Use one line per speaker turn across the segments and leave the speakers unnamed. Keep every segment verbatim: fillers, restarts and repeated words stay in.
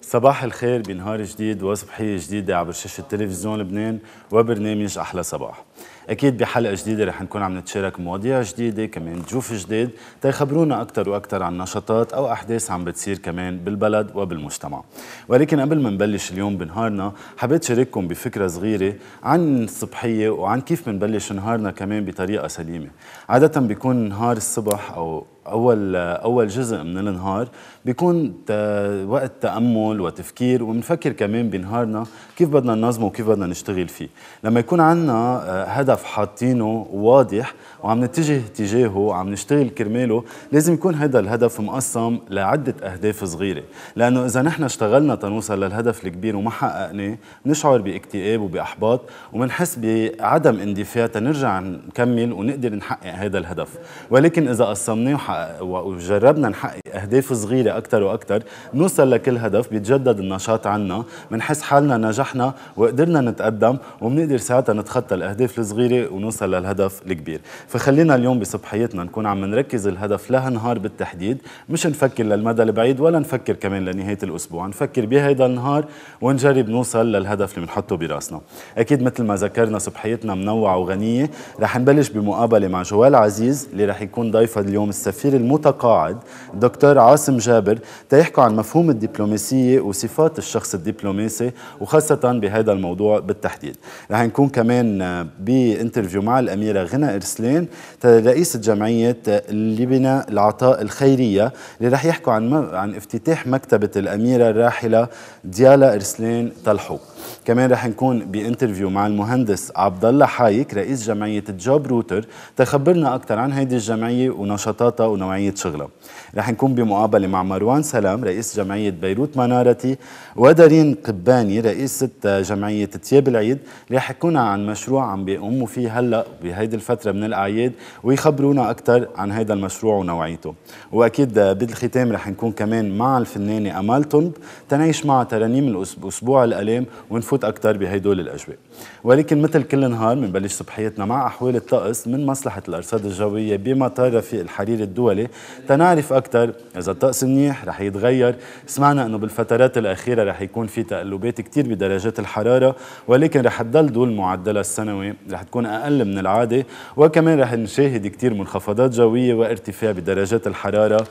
صباح الخير بنهار جديد وصبحية جديدة عبر شاشة تلفزيون لبنان وبرنامج أحلى صباح. أكيد بحلقة جديدة رح نكون عم نتشارك مواضيع جديدة كمان ضيوف جديد تيخبرونا أكثر وأكثر عن نشاطات أو أحداث عم بتصير كمان بالبلد وبالمجتمع. ولكن قبل ما نبلش اليوم بنهارنا حبيت شارككم بفكرة صغيرة عن الصبحية وعن كيف بنبلش نهارنا كمان بطريقة سليمة. عادة بيكون نهار الصبح أو أول أول جزء من النهار بيكون وقت تأمل وتفكير وبنفكر كمان بنهارنا كيف بدنا ننظمه وكيف بدنا نشتغل فيه. لما يكون عنا هدف حاطينه واضح وعم نتجه تجاهه وعم نشتغل كرماله، لازم يكون هذا الهدف مقسم لعدة أهداف صغيرة، لأنه إذا نحن اشتغلنا تنوصل للهدف الكبير وما حققناه بنشعر باكتئاب وبإحباط وبنحس بعدم اندفاع تنرجع نكمل ونقدر نحقق هذا الهدف. ولكن إذا قسمناه وجربنا نحقق أهداف صغيرة أكثر وأكثر نوصل لكل هدف، بيتجدد النشاط عنا، بنحس حالنا نجحنا وقدرنا نتقدم وبنقدر ساعتها نتخطى الأهداف الصغيرة ونوصل للهدف الكبير. فخلينا اليوم بصبحيتنا نكون عم نركز الهدف لهالنهار بالتحديد، مش نفكر للمدى البعيد ولا نفكر كمان لنهاية الأسبوع، نفكر بهيدا النهار ونجرب نوصل للهدف اللي بنحطه براسنا. أكيد مثل ما ذكرنا صبحيتنا منوعة وغنية. رح نبلش بمقابلة مع جوال عزيز اللي رح يكون ضيفة اليوم السفير المتقاعد الدكتور عاصم جابر تيحكوا عن مفهوم الدبلوماسية وصفات الشخص الدبلوماسي وخاصة بهذا الموضوع بالتحديد. رح نكون كمان بانترفيو مع الأميرة غنى إرسلان رئيسة جمعية لبنى العطاء الخيرية اللي رح يحكوا عن عن افتتاح مكتبة الأميرة الراحلة ديالا إرسلان طلحو. كمان رح نكون بانترفيو مع المهندس عبد الله حايك رئيس جمعية جوب روتر تخبرنا أكثر عن هذه الجمعية ونشاطاتها ونوعية شغلها. رح نكون بمقابلة مع مروان سلام رئيس جمعية بيروت منارتي ودارين قباني رئيسة جمعية تياب العيد اللي يحكونا عن مشروع عم بيقوموا فيه هلا بهيدي الفترة من الأعياد ويخبرونا أكثر عن هذا المشروع ونوعيته. وأكيد بالختام رح نكون كمان مع الفنانة أمال طنب تنعيش معها ترانيم أسبوع الآلام ونفوت أكثر بهيدول الأجواء. ولكن مثل كل نهار بنبلش صبحيتنا مع أحوال الطقس من مصلحة الأرصاد الجوية بمطار رفيق الحرير الدولي تنعرف أكثر إذا الطقس منيح رح يتغير. سمعنا أنه بالفترات الأخيرة رح يكون في تقلبات كتير بدرجات الحرارة، ولكن رح تضل دول معدلها السنوي رح تكون أقل من العادة، وكمان رح نشاهد كتير منخفضات جوية وارتفاع بدرجات الحرارة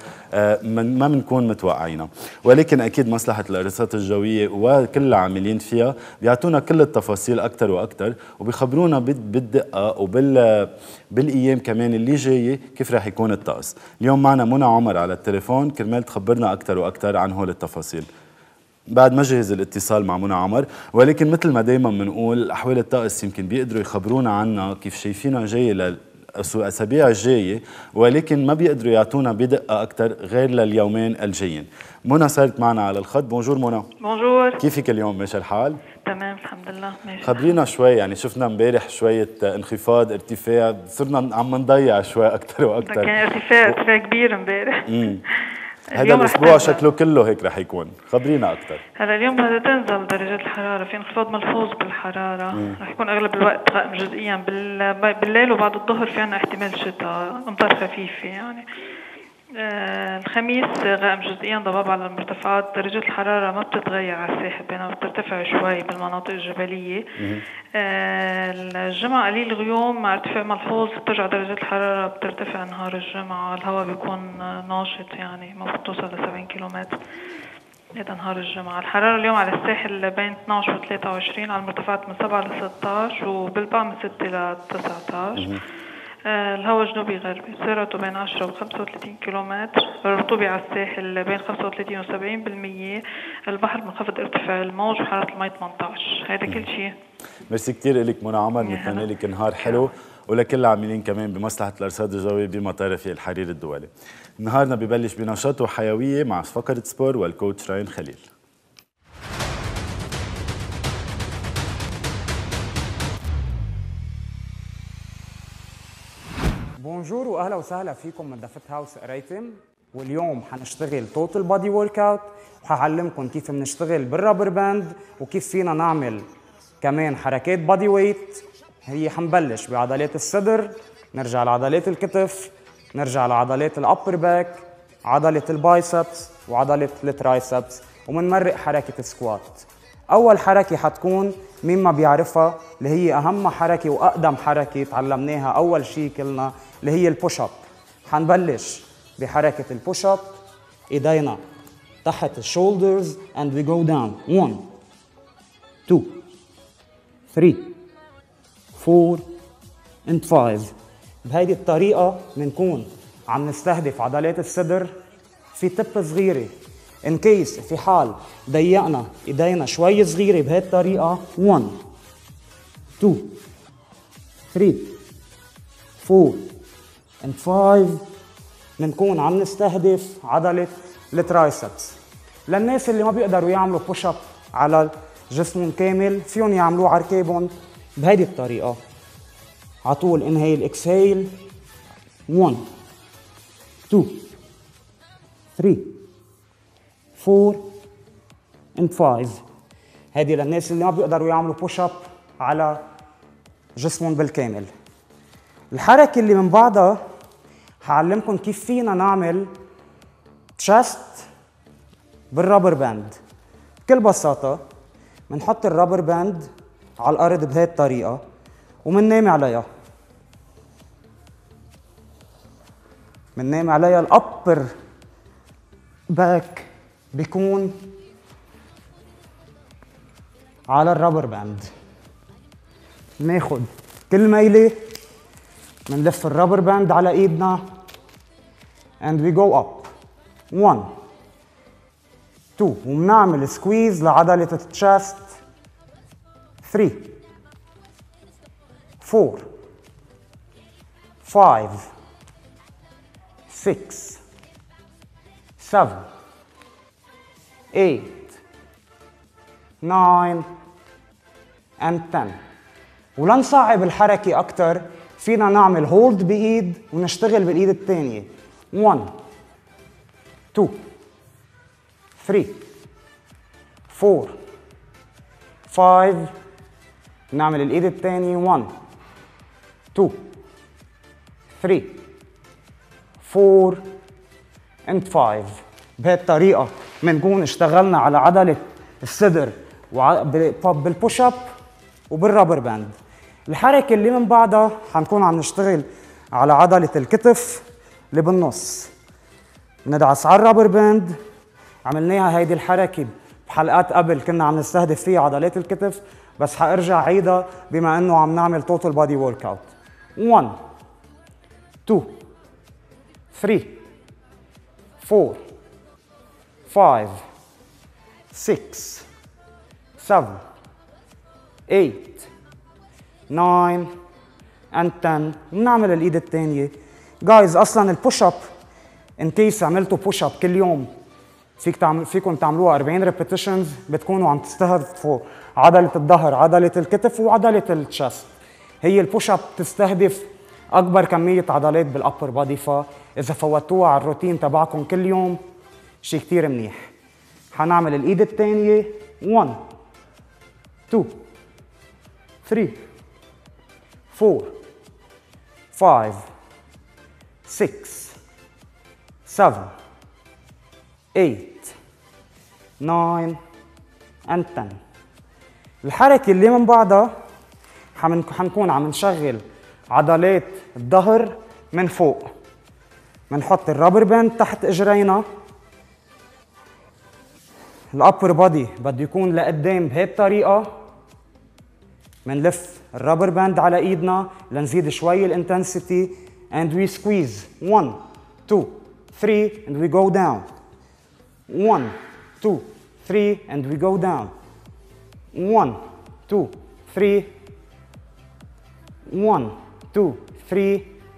ما بنكون متوقعينها. ولكن أكيد مصلحة الأرصاد الجوية وكل العاملين فيها بيعطونا كل التفاصيل أكتر وأكتر وبيخبرونا بالدقة وبال بالأيام كمان اللي جاية كيف رح يكون الطقس. اليوم معنا منى عمر على التليفون كرمال تخبرنا أكتر وأكتر عن هول التفاصيل. بعد ما جهز الاتصال مع منى عمر، ولكن مثل ما دايما بنقول أحوال الطقس يمكن بيقدروا يخبرونا عنها كيف شايفينها جاية لل الأسابيع الجاية، ولكن ما بيقدروا يعطونا بدقة أكتر غير لليومين الجايين. منى صارت معنا على الخط. بونجور منى.
بونجور.
كيفك اليوم؟ ماشي الحال؟
تمام الحمد لله ماشي.
خبرينا شوي، يعني شفنا امبارح شوية انخفاض ارتفاع، صرنا عم نضيع شوي أكتر وأكتر.
كان ارتفاع ارتفاع كبير امبارح.
هذا الأسبوع شكله كله هيك رح يكون، خبرينا أكتر.
هلا اليوم بدها تنزل درجات الحرارة، في انخفاض ملحوظ بالحرارة. مم. رح يكون أغلب الوقت غائم جزئيا بالليل وبعد الظهر في عنا احتمال شتاء أمطار خفيفة يعني. آه الخميس غائم جزئيا ضباب على المرتفعات، درجة الحرارة ما بتتغير على الساحل بينما بترتفع شوي بالمناطق الجبلية. آه الجمعة قليل غيوم مع ارتفاع ملحوظ، بترجع درجة الحرارة بترتفع نهار الجمعة، الهواء بيكون ناشط يعني ما بتوصل لسبعين كيلومتر. هذا نهار الجمعة. الحرارة اليوم على الساحل بين اثني عشر و ثلاثة وعشرين، على المرتفعات من سبعة ل ستة عشر وبالبقى من ستة ل تسعة عشر. آه الهواء جنوبي غربي سرعته بين عشرة و خمسة وثلاثين كيلومتر، الرطوبة على الساحل بين خمسة وثلاثين و سبعين بالمية، البحر منخفض ارتفاع الموج وحرارة المي ثمانية عشر. هذا كل شيء. ميرسي
كثير لك منى عمر، نتمنى لك نهار حلو ولكل العاملين كمان بمصلحة الأرصاد الجوية بمطار رفيق الحرير الدولي. نهارنا ببلش بنشاط وحيوية مع فقرة سبور والكوتش راين خليل.
بونجور واهلا وسهلا فيكم من دافت هاوس قريتم، واليوم حنشتغل توتال بادي ورك اوت وحعلمكم كيف بنشتغل بالرابر باند وكيف فينا نعمل كمان حركات بادي ويت. هي حنبلش بعضلات الصدر، نرجع لعضلات الكتف، نرجع لعضلات الابر باك، عضلة البايسبس وعضلة الترايسبس، ومنمرق حركة سكوات. أول حركة حتكون مين ما بيعرفها اللي هي أهم حركة وأقدم حركة تعلمناها أول شيء كلنا اللي هي البوش أب. حنبلش بحركة البوش أب، إيدينا تحت الشولدرز and we go down. one two three four and five. بهيدي الطريقة بنكون عم نستهدف عضلات الصدر. في تب صغيرة in case في حال ضيقنا ايدينا شوي صغيرة بهي الطريقة. one two three four and five بنكون عم نستهدف عضلة الترايسبس. للناس اللي ما بيقدروا يعملوا بوش اب على جسمهم كامل فيهم يعملوه على ركابهم بهيدي الطريقة. عطول انهيل اكسهيل. one two three four and five. هيدي للناس اللي ما بيقدروا يعملوا بوش اب على جسمهم بالكامل. الحركة اللي من بعدها هعلمكم كيف فينا نعمل تشست بالرابر باند. بكل بساطة بنحط الرابر باند على الأرض بهي الطريقة ومننام عليها. مننام عليها. الأبر باك بيكون على الرابر باند. ناخد كل ميلة منلف الرابر باند على ايدنا and we go up. one two ومنعمل سكويز لعضلة التشست. three four five six seven eight nine and ten. ولنصعب الحركة أكتر فينا نعمل هولد بإيد ونشتغل بالإيد الثانية. one two three four five. نعمل الإيد الثانية. one two three four and five. بهي الطريقة بنكون اشتغلنا على عضلة الصدر بالبوش اب وبالرابر باند. الحركة اللي من بعدها حنكون عم نشتغل على عضلة الكتف اللي بالنص. ندعس على الرابر باند. عملناها هيدي الحركة بحلقات قبل كنا عم نستهدف فيها عضلات الكتف، بس حارجع عيدها بما انه عم نعمل توتال بودي ورك اوت. one two three four five six seven eight nine and ten. بنعمل الايد الثانية. جايز اصلا البوش اب ان كيس عملتوا بوش اب كل يوم فيك تعمل فيكم تعملوها أربعين ريبيتيشنز بتكونوا عم تستهدفوا عضلة الظهر، عضلة الكتف وعضلة التشست. هي البوش اب تستهدف اكبر كمية عضلات بالابر بادي، فاذا فوتوها على الروتين تبعكم كل يوم شيء كتير منيح. حنعمل الايد الثانية. one two three four five six seven eight nine and ten. الحركة اللي من بعدها حنكون عم نشغل عضلات الظهر من فوق. بنحط الرابر باند تحت اجرينا. الابر بادي بده يكون لقدام بهي الطريقة. بنلف الرابر باند على ايدنا لنزيد شوي الانتنسيتي and we squeeze. one two three and we go down. one two three and we go down. one two three one two three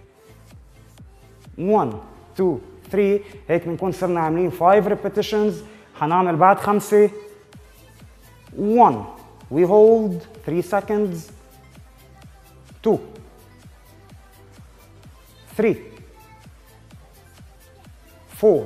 one two three. هيك بنكون صرنا عاملين five repetitions. حنعمل بعد خمسة. one we hold three seconds. two three four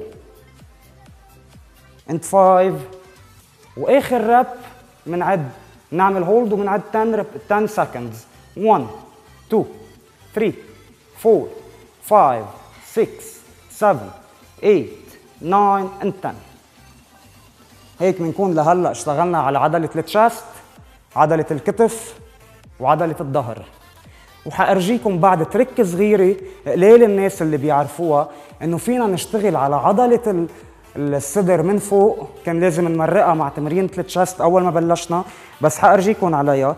and five. واخر رب بنعد نعمل هولد وبنعد ten seconds. one two three four five six seven eight nine and ten. هيك بنكون لهلا اشتغلنا على عضلة التشست، عضلة الكتف، وعضلة الظهر. وحأرجيكم بعد ترك صغيرة قليل الناس اللي بيعرفوها، انه فينا نشتغل على عضلة الصدر من فوق، كان لازم نمرقها مع تمرينة التشست اول ما بلشنا، بس حأرجيكم عليها.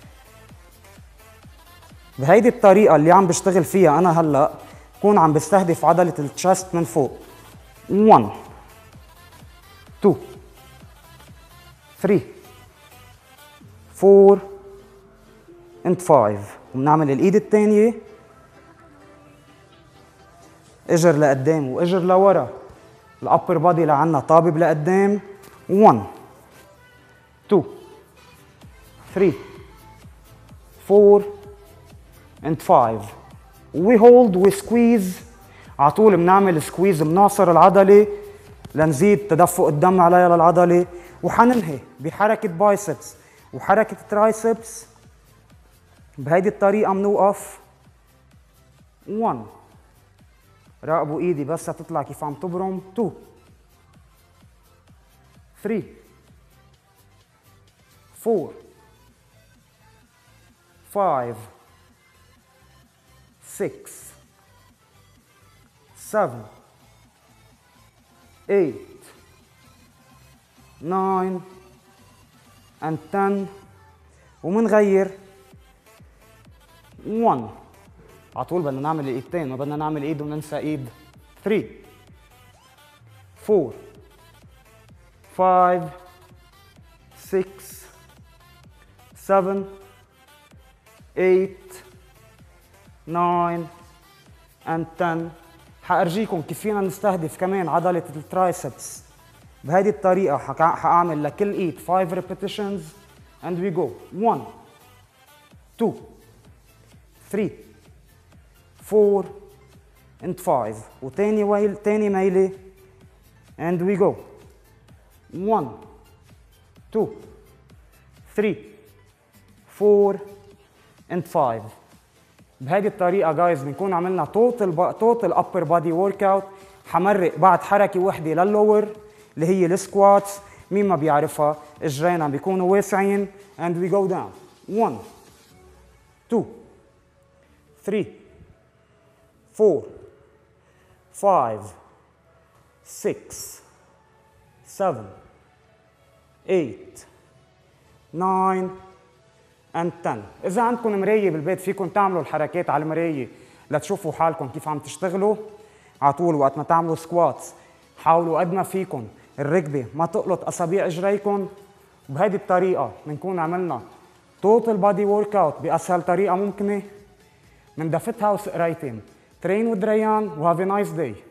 بهيدي الطريقة اللي عم بشتغل فيها انا هلا، بكون عم بستهدف عضلة التشست من فوق. واحد اثنين ثلاثة أربعة and خمسة. وبنعمل الايد الثانية اجر لقدام واجر لورا، الابر بادي لعنا طابب لقدام. واحد اثنين ثلاثة أربعة and خمسة. we hold we squeeze. على طول بنعمل سكويز، بنعصر العضلة لنزيد تدفق الدم عليها للعضلة، وحننهي بحركة بايسبس وحركة ترايسبس. بهيدي الطريقة بنوقف. واحد، راقبوا ايدي بس تطلع كيف عم تبرم. اثنين ثلاثة أربعة خمسة ستة سبعة ثمانية تسعة and عشرة. ومنغير. واحد، على طول بدنا نعمل الايدتين، ما بدنا نعمل ايد وننسى ايد. ثلاثة أربعة خمسة ستة سبعة ثمانية تسعة and عشرة. حأرجيكم كيف فينا نستهدف كمان عضلة الترايسبس بهيدي الطريقة. حأعمل لكل ايد خمسة repetitions and we go. واحد اثنين ثلاثة أربعة and خمسة. وتاني ويل تاني ميلة and we go. واحد اثنين ثلاثة أربعة and خمسة. بهيدي الطريقة جايز بنكون عملنا توتال توتال ابر بادي ورك اوت. حمرق بعد حركة وحدة لللور اللي هي السكواتس. مين ما بيعرفها، اجرينا بيكونوا واسعين and we go down. واحد اثنين ثلاثة أربعة خمسة ستة سبعة ثمانية تسعة and عشرة. إذا عندكم مراية بالبيت فيكم تعملوا الحركات على المراية لتشوفوا حالكم كيف عم تشتغلوا. على طول وقت ما تعملوا سكواتس حاولوا قد ما فيكم الركبة ما تقلط أصابع إجريكم. بهيدي الطريقة بنكون عملنا توتال بادي ورك اوت بأسهل طريقة ممكنة. من دافت هاوس قرايتين. ترين with ريان و have a nice day.